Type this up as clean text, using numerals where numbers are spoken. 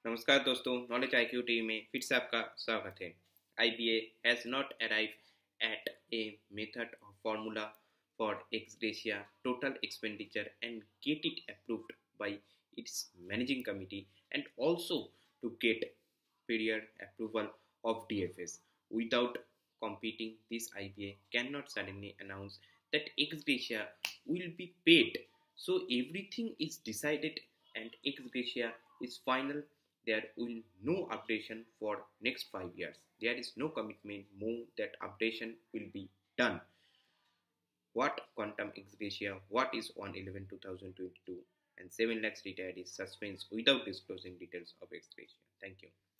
नमस्कार दोस्तों, knowledge IQ TV में फिर से आपका स्वागत है। IBA has not arrived at a method or formula for ex gratia total expenditure and get it approved by its managing committee and also to get period approval of DFS. Without competing, this IBA cannot suddenly announce that ex gratia will be paid. So everything is decided and ex gratia is final. There will no updation for next 5 years. There is no commitment more that updation will be done. What quantum ex gratia, what is 1/11/2022, and 7 lakhs retirees suspense without disclosing details of ex gratia. Thank you.